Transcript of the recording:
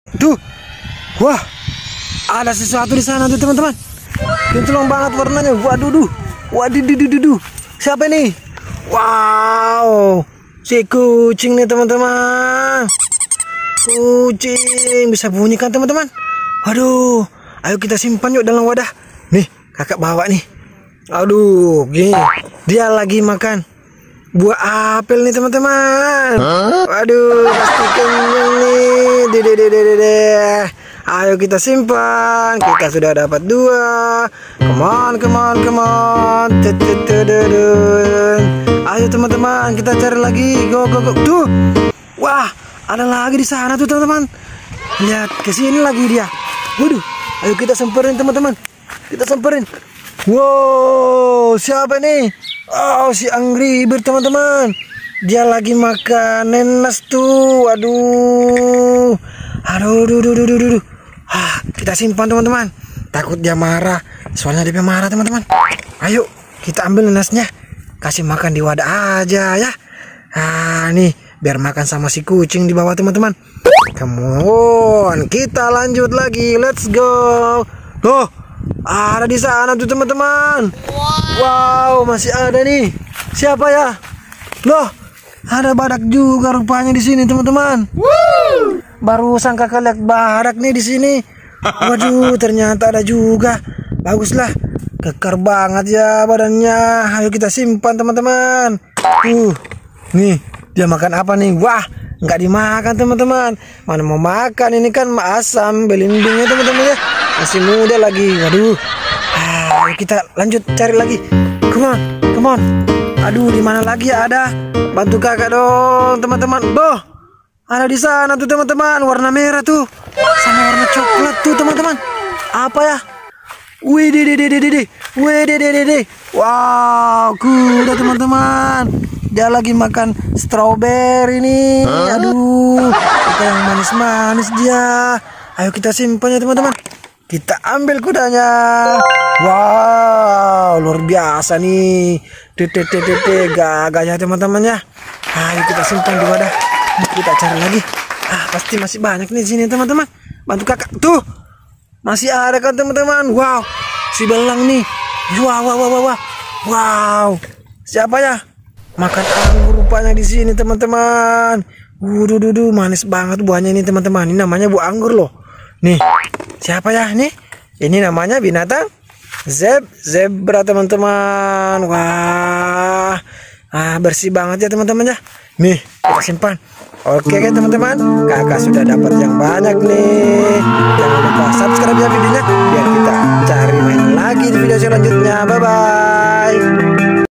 Tuh, wah, ada sesuatu di sana tuh teman-teman. Kinclong banget warnanya. Waduh, waduh, siapa ini? Wow, si kucing nih teman-teman. Kucing bisa bunyi kan teman-teman? Waduh, ayo kita simpan yuk dalam wadah. Nih, kakak bawa nih. Aduh, gini, dia lagi makan buah apel nih teman-teman. Waduh, pasti kenyang nih. Dede. Ayo kita simpan. Kita sudah dapat 2. Come on. Ayo teman-teman, kita cari lagi. Go. Tuh. Wah, ada lagi di sana tuh teman-teman. Lihat, ke sini lagi dia. Waduh, ayo kita samperin teman-teman. Kita samperin. Wow, siapa nih? Oh, si Angry Bird teman-teman. Dia lagi makan nenas tuh. Aduh. Kita simpan teman-teman. Takut dia marah. Soalnya dia marah teman-teman. Ayo, kita ambil nenasnya. Kasih makan di wadah aja ya. Nih, biar makan sama si kucing di bawah teman-teman. Come on, kita lanjut lagi. Let's go. Tuh, ada di sana tuh teman-teman. Wow, masih ada nih. Siapa ya? Loh, ada badak juga rupanya di sini teman-teman. Barusan kakak lihat badak nih di sini. Waduh, ternyata ada juga. Baguslah, kekar banget ya badannya. Ayo kita simpan teman-teman. Nih, dia makan apa nih? Wah, nggak dimakan teman-teman. Mana mau makan, ini kan asam belimbingnya teman-teman ya. Masih muda lagi. Waduh. Ayo kita lanjut cari lagi. Come on. Aduh, di mana lagi ya ada? Bantu kakak dong teman-teman. Doh, ada di sana tuh teman-teman. Warna merah tuh sama warna coklat tuh teman-teman. Apa ya? Wih, wow, kuda teman-teman. Dia lagi makan strawberry nih. Aduh, kita yang manis-manis dia. Ayo kita simpan ya teman-teman. Kita ambil kudanya. Wow, luar biasa nih. Gagahnya teman-teman ya. Ayo kita simpan di wadah. Kita cari lagi. Pasti masih banyak nih di sini teman-teman. Bantu kakak. Tuh, masih ada kan teman-teman. Wow, si belang nih. Wow, siapa ya? Makan anggur rupanya di sini teman-teman. Manis banget buahnya ini teman-teman. Ini namanya buah anggur loh. Nih, siapa ya nih? Ini namanya binatang zebra teman-teman. Wah, bersih banget ya teman-teman ya. Nih, kita simpan. Oke kan teman-teman, kakak sudah dapat yang banyak nih. Jangan lupa subscribe ya videonya, biar kita cari main lagi di video selanjutnya. Bye bye.